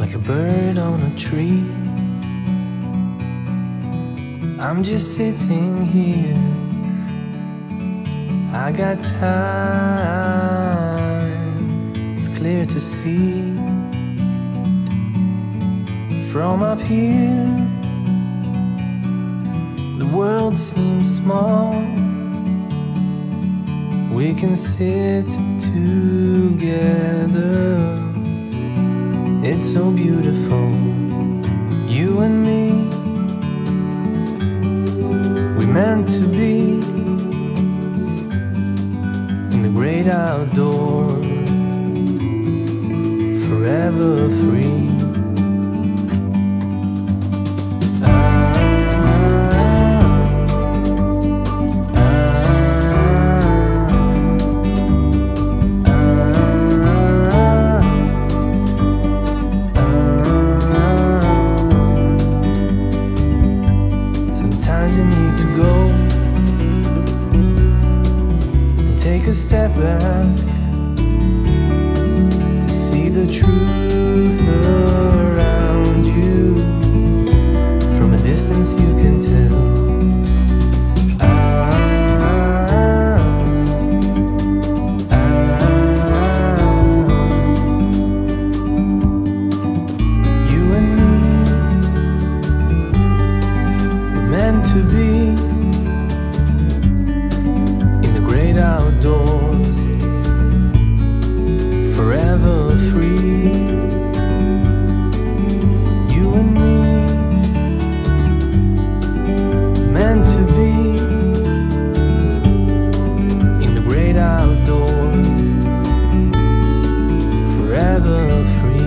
like a bird on a tree. I'm just sitting here, I got time, it's clear to see. From up here, the world seems small. We can sit together, it's so beautiful, you and me. We meant to be in the great outdoors, forever free. Sometimes you need to go and take a step back to see the truth around you. From a distance you can tell. You and me, we're meant to be in the great outdoors, forever free. You and me, meant to be in the great outdoors, forever free.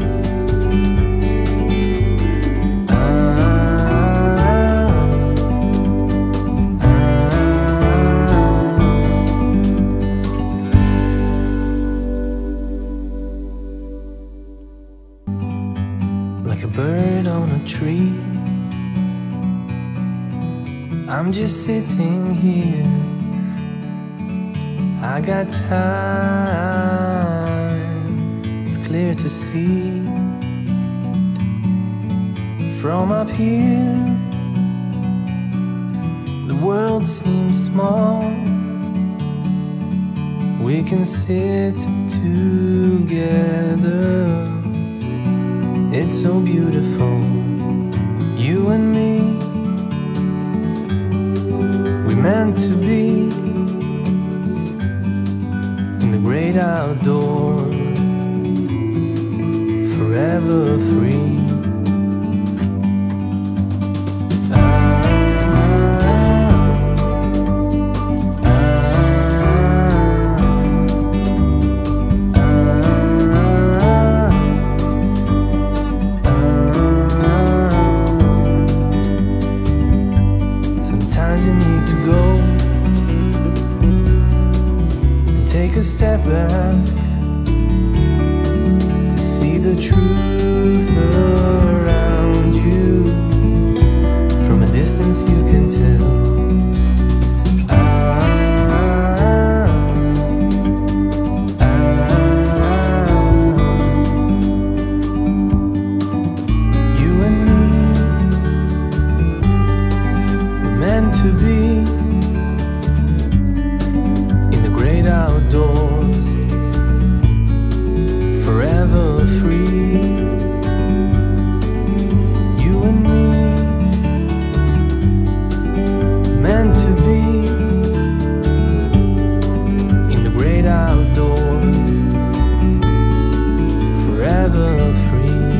Like a bird on a tree, I'm just sitting here, I got time, it's clear to see. From up here, the world seems small. We can sit together, it's so beautiful, you and me. We meant to be in the great outdoors, forever free. Sometimes you need to go and take a step back to see the truth around you. From a distance you can tell. You and me, we're meant to be in the great outdoors, forever free. You and me, meant to be in the great outdoors, forever free.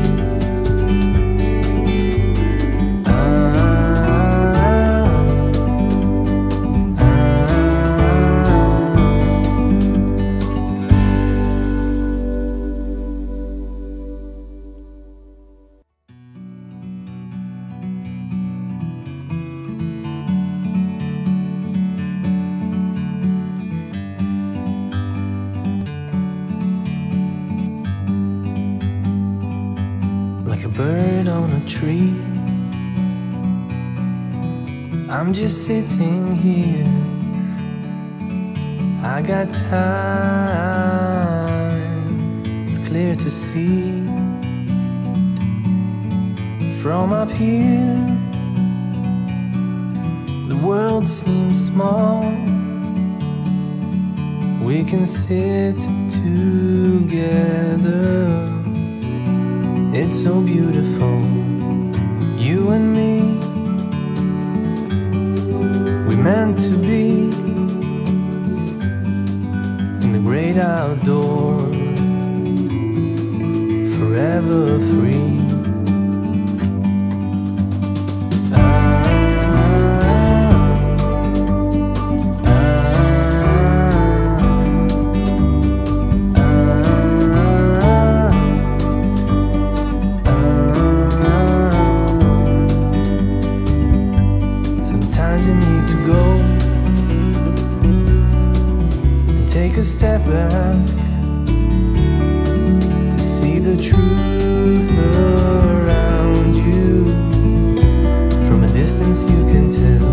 Like a bird on a tree, I'm just sitting here, I got time, it's clear to see. From up here, the world seems small. We can sit together. It's so beautiful, you and me. We meant to be in the great outdoors, forever free. Sometimes you need to go and take a step back to see the truth around you. From a distance you can tell.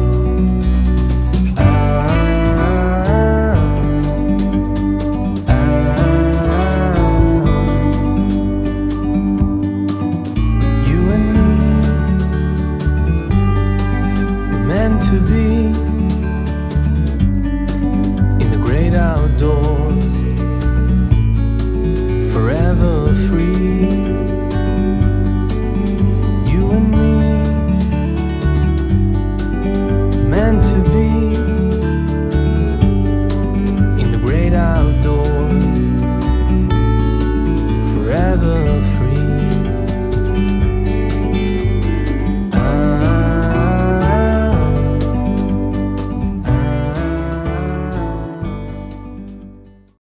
You and me, we're meant to be.